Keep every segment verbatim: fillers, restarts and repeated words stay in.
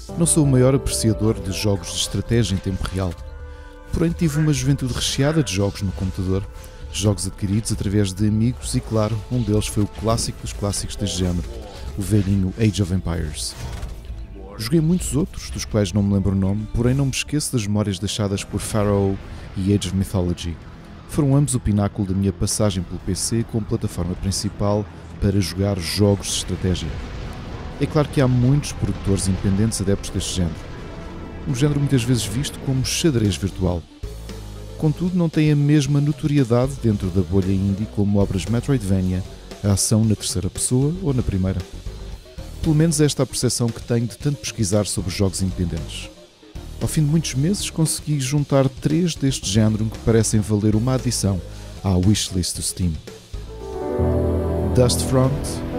Não sou o maior apreciador de jogos de estratégia em tempo real, porém tive uma juventude recheada de jogos no computador, jogos adquiridos através de amigos e, claro, um deles foi o clássico dos clássicos deste género, o velhinho Age of Empires. Joguei muitos outros, dos quais não me lembro o nome, porém não me esqueço das memórias deixadas por Pharaoh e Age of Mythology. Foram ambos o pináculo da minha passagem pelo P C como plataforma principal para jogar jogos de estratégia. É claro que há muitos produtores independentes adeptos deste género, um género muitas vezes visto como xadrez virtual. Contudo, não tem a mesma notoriedade dentro da bolha indie como obras Metroidvania, a ação na terceira pessoa ou na primeira. Pelo menos esta é a percepção que tenho de tanto pesquisar sobre jogos independentes. Ao fim de muitos meses consegui juntar três deste género que parecem valer uma adição à wishlist do Steam. Dustfront,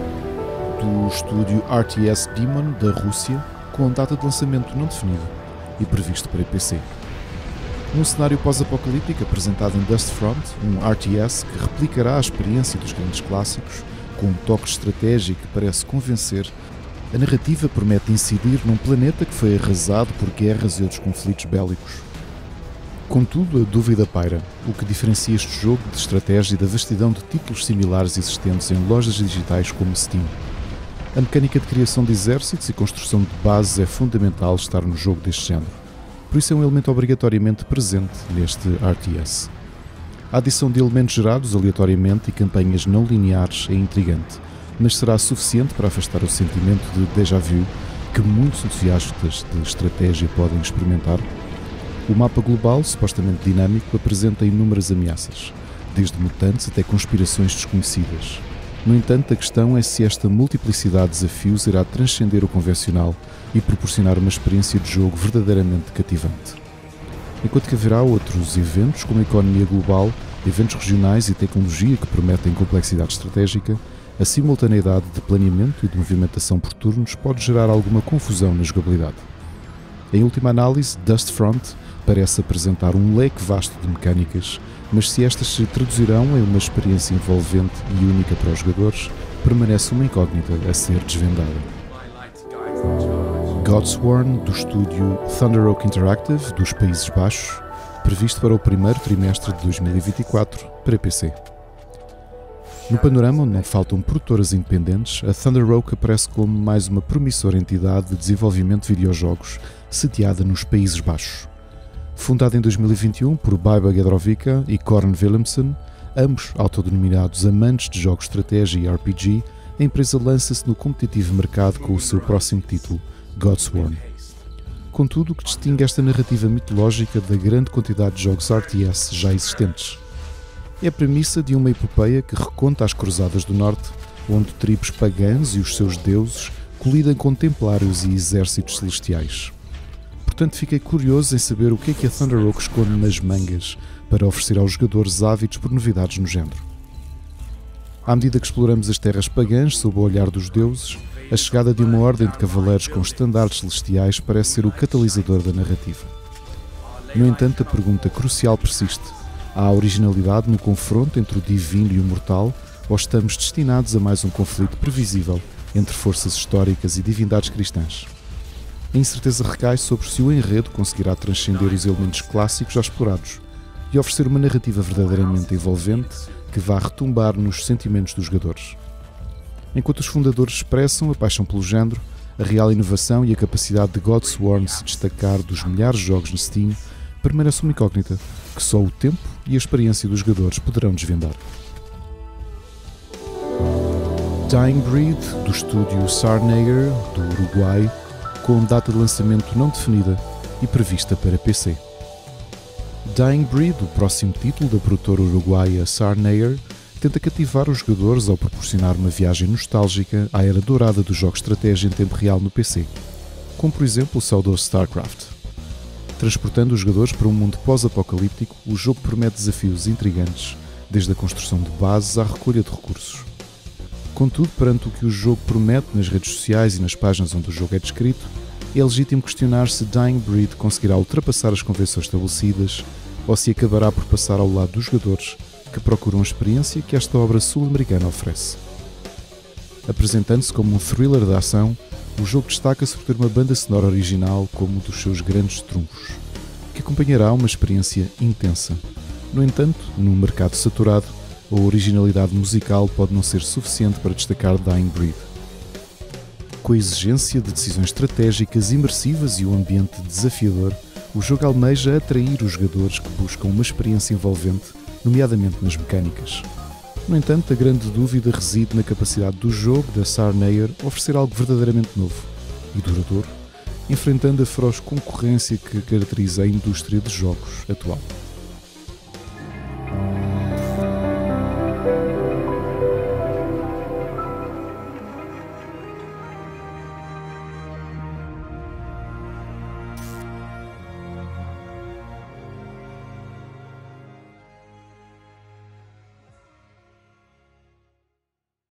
do estúdio R T S Demon da Rússia, com data de lançamento não definido e previsto para P C. Um cenário pós-apocalíptico apresentado em Dustfront, um R T S que replicará a experiência dos grandes clássicos, com um toque de estratégia que parece convencer. A narrativa promete incidir num planeta que foi arrasado por guerras e outros conflitos bélicos. Contudo, a dúvida paira, o que diferencia este jogo de estratégia da vastidão de títulos similares existentes em lojas digitais como Steam. A mecânica de criação de exércitos e construção de bases é fundamental estar no jogo deste género, por isso é um elemento obrigatoriamente presente neste R T S. A adição de elementos gerados aleatoriamente e campanhas não lineares é intrigante, mas será suficiente para afastar o sentimento de déjà vu que muitos entusiastas de estratégia podem experimentar. O mapa global, supostamente dinâmico, apresenta inúmeras ameaças, desde mutantes até conspirações desconhecidas. No entanto, a questão é se esta multiplicidade de desafios irá transcender o convencional e proporcionar uma experiência de jogo verdadeiramente cativante. Enquanto que haverá outros eventos, como a economia global, eventos regionais e tecnologia que prometem complexidade estratégica, a simultaneidade de planeamento e de movimentação por turnos pode gerar alguma confusão na jogabilidade. Em última análise, Dustfront parece apresentar um leque vasto de mecânicas, mas se estas se traduzirão em uma experiência envolvente e única para os jogadores, permanece uma incógnita a ser desvendada. Godsworn, do estúdio Thunder Oak Interactive, dos Países Baixos, previsto para o primeiro trimestre de dois mil e vinte e quatro, para P C. No panorama onde não faltam produtoras independentes, a Thunder Oak aparece como mais uma promissora entidade de desenvolvimento de videojogos sediada nos Países Baixos. Fundada em dois mil e vinte e um por Baiba Gedrovica e Korn Willemsen, ambos autodenominados amantes de jogos de estratégia e R P G, a empresa lança-se no competitivo mercado com o seu próximo título, Godsworn. Contudo, o que distingue esta narrativa mitológica da grande quantidade de jogos R T S já existentes é a premissa de uma epopeia que reconta as Cruzadas do Norte, onde tribos pagãs e os seus deuses colidem com templários e exércitos celestiais. Portanto, fiquei curioso em saber o que é que a Thunder Oak esconde nas mangas para oferecer aos jogadores ávidos por novidades no género. À medida que exploramos as terras pagãs sob o olhar dos deuses, a chegada de uma ordem de cavaleiros com estandartes celestiais parece ser o catalisador da narrativa. No entanto, a pergunta crucial persiste: há originalidade no confronto entre o divino e o mortal, ou estamos destinados a mais um conflito previsível entre forças históricas e divindades cristãs? A incerteza recai sobre se o enredo conseguirá transcender os elementos clássicos já explorados e oferecer uma narrativa verdadeiramente envolvente que vá retumbar nos sentimentos dos jogadores. Enquanto os fundadores expressam a paixão pelo género, a real inovação e a capacidade de Godsworn se destacar dos milhares de jogos no Steam permanece uma incógnita que só o tempo e a experiência dos jogadores poderão desvendar. Dying Breed, do estúdio Sarnayer, do Uruguai, com data de lançamento não definida e prevista para P C. Dying Breed, o próximo título da produtora uruguaia Sarnayer, tenta cativar os jogadores ao proporcionar uma viagem nostálgica à era dourada dos jogos de estratégia em tempo real no P C, como por exemplo o saudoso StarCraft. Transportando os jogadores para um mundo pós-apocalíptico, o jogo promete desafios intrigantes, desde a construção de bases à recolha de recursos. Contudo, perante o que o jogo promete nas redes sociais e nas páginas onde o jogo é descrito, é legítimo questionar se Dying Breed conseguirá ultrapassar as convenções estabelecidas ou se acabará por passar ao lado dos jogadores que procuram a experiência que esta obra sul-americana oferece. Apresentando-se como um thriller de ação, O jogo destaca-se por ter uma banda sonora original como um dos seus grandes trunfos, que acompanhará uma experiência intensa. No entanto, num mercado saturado, a originalidade musical pode não ser suficiente para destacar Dying Breed. Com a exigência de decisões estratégicas imersivas e um ambiente desafiador, o jogo almeja atrair os jogadores que buscam uma experiência envolvente, nomeadamente nas mecânicas. No entanto, a grande dúvida reside na capacidade do jogo da Sarnayer oferecer algo verdadeiramente novo e duradouro, enfrentando a feroz concorrência que caracteriza a indústria de jogos atual.